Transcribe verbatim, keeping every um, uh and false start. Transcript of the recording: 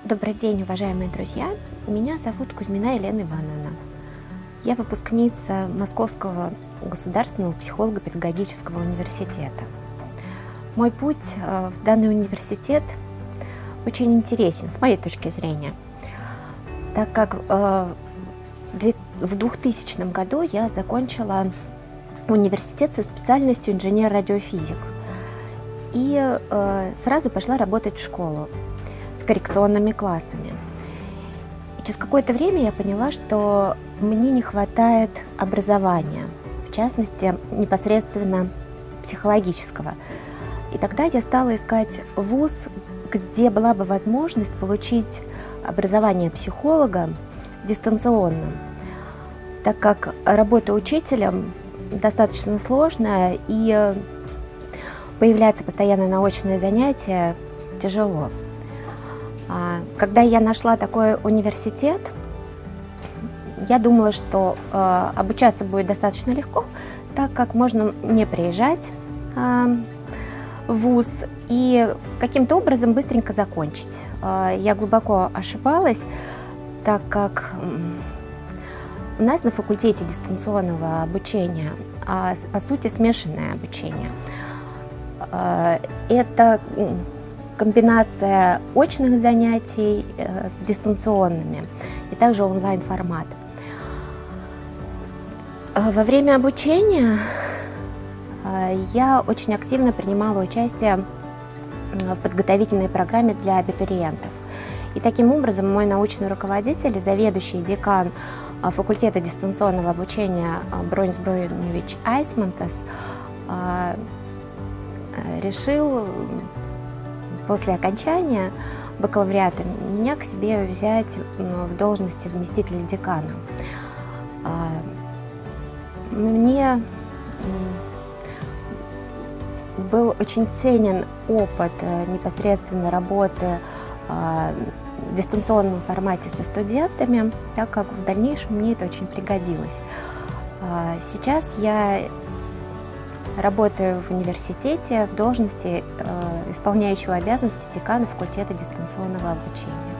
Добрый день, уважаемые друзья! Меня зовут Кузьмина Елена Ивановна. Я выпускница Московского государственного психолого-педагогического университета. Мой путь в данный университет очень интересен, с моей точки зрения, так как в двухтысячном году я закончила университет со специальностью инженер-радиофизик и сразу пошла работать в школу с коррекционными классами. И через какое-то время я поняла, что мне не хватает образования, в частности, непосредственно психологического. И тогда я стала искать вуз, где была бы возможность получить образование психолога дистанционно, так как работа учителем достаточно сложная и появляться постоянно на очные занятия тяжело. Когда я нашла такой университет, я думала, что э, обучаться будет достаточно легко, так как можно не приезжать э, в вуз и каким-то образом быстренько закончить. Э, я глубоко ошибалась, так как у нас на факультете дистанционного обучения, э, по сути, смешанное обучение. Э, это комбинация очных занятий э, с дистанционными и также онлайн-формат. Во время обучения э, я очень активно принимала участие в подготовительной программе для абитуриентов. И таким образом мой научный руководитель, заведующий декан факультета дистанционного обучения Бронис Броневич Айсмантас э, решил после окончания бакалавриата меня к себе взять в должности заместителя декана. Мне был очень ценен опыт непосредственно работы в дистанционном формате со студентами, так как в дальнейшем мне это очень пригодилось. Сейчас я работаю в университете в должности э, исполняющего обязанности декана факультета дистанционного обучения.